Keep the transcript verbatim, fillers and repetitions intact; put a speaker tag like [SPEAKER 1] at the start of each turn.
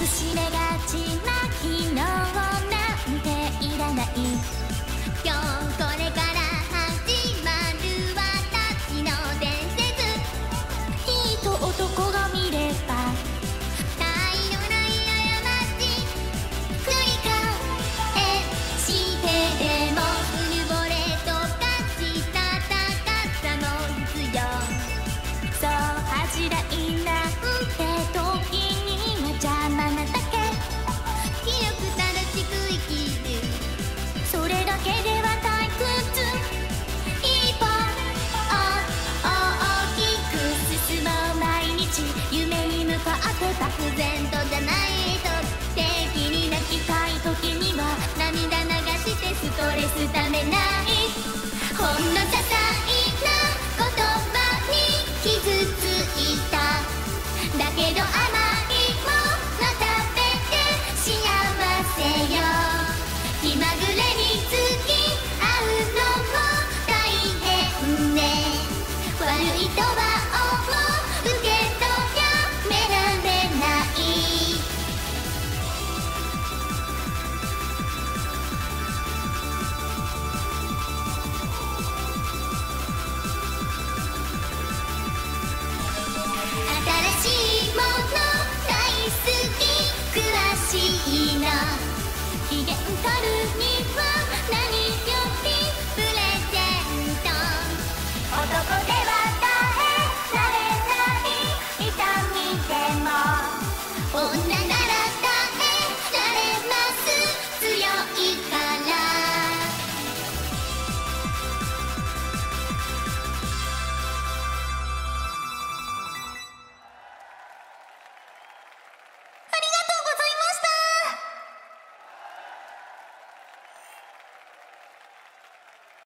[SPEAKER 1] しめがちな昨日なんていらない。今日これから始まる私の伝説。いいと男が見れば他愛のない過ち繰り返してでもうぬぼれと勝ち戦ったの必要。そう恥じらいなんて時には邪魔なだけ。清く正しく生きるそれだけでは退屈。一歩大きく進もう毎日。夢に向かって漠然とじゃないと敵に泣きたい時には涙流してストレスためない。ほんの些細な言葉に傷ついただけど甘いもの食べて幸せよ。気まぐれに付き合うのも大変ね。悪いとは思うけどやめられない。新しいもの大好き詳しいの機嫌取るには